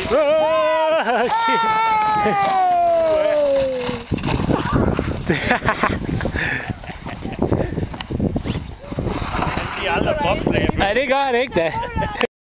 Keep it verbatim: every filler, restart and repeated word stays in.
Oh, shit. Han siger aldrig bobslæge. Nej, det gør han ikke da.